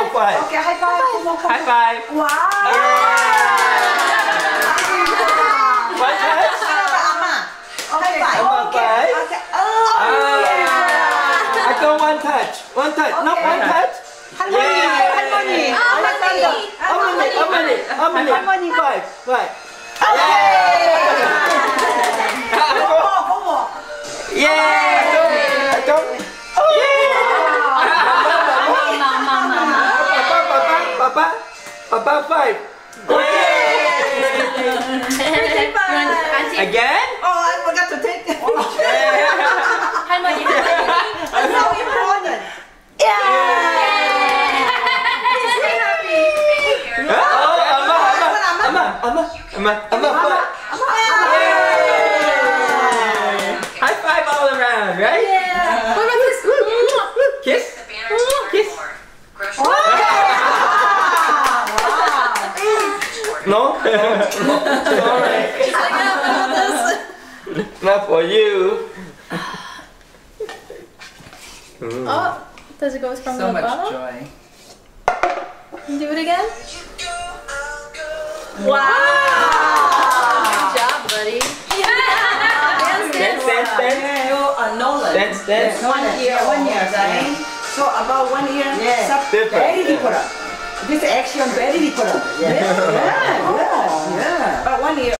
five. Okay, high five. High five. Wow. One touch. Okay. High five. Okay. Oh. I got one touch. One touch. Not one touch. 할머니. Harmony. Five. Yeah. I got. Papa five. Again? Oh, I forgot to take. 할머니. It's so important. Amma. High five all around, right? Yeah. What about this? Kiss. Kiss. No? Sorry. Not for you. Oh, does it go from So the much bottom? joy. Do it again. Wow. Good job, buddy. Dance. Nolan. Dance. 1 year, right? So about 1 year. Yeah. Different. Very different. This action very different. Yeah. Yeah. About 1 year.